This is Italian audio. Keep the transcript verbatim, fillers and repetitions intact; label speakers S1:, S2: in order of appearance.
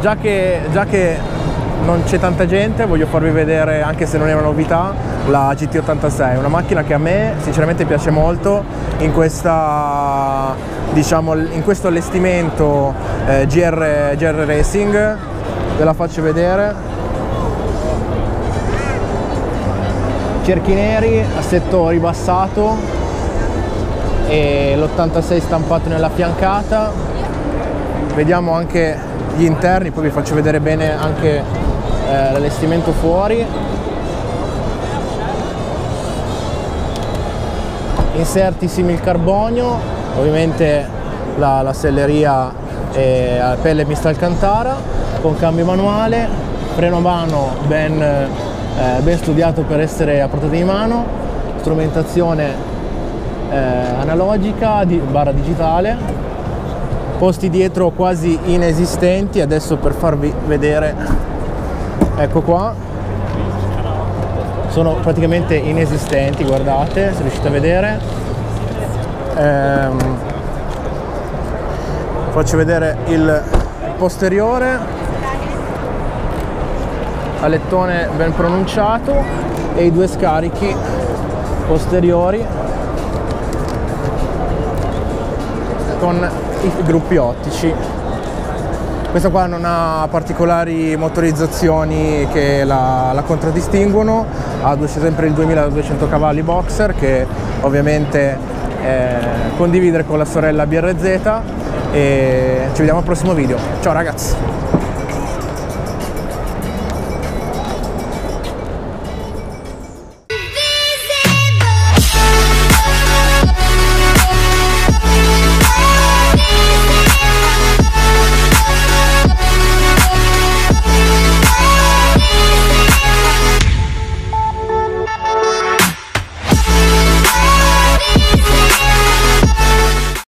S1: già che, già che non c'è tanta gente, voglio farvi vedere, anche se non è una novità, la G T ottantasei, una macchina che a me sinceramente piace molto in questa, diciamo, in questo allestimento eh, G R, G R Racing. Ve la faccio vedere. Cerchi neri, assetto ribassato e l'ottantasei stampato nella fiancata. Vediamo anche gli interni, poi vi faccio vedere bene anche eh, l'allestimento fuori. Inserti simil carbonio, ovviamente la, la selleria è a pelle mista alcantara, con cambio manuale, freno a mano ben, eh, ben studiato per essere a portata di mano, strumentazione eh, analogica di, barra digitale, posti dietro quasi inesistenti. Adesso per farvi vedere, ecco qua, sono praticamente inesistenti, guardate se riuscite a vedere. Ehm, faccio vedere il posteriore, alettone ben pronunciato e i due scarichi posteriori con i gruppi ottici. Questa qua non ha particolari motorizzazioni che la, la contraddistinguono, ha sempre il duemiladuecento cavalli boxer che ovviamente eh, condividere con la sorella B R Z, e ci vediamo al prossimo video. Ciao ragazzi!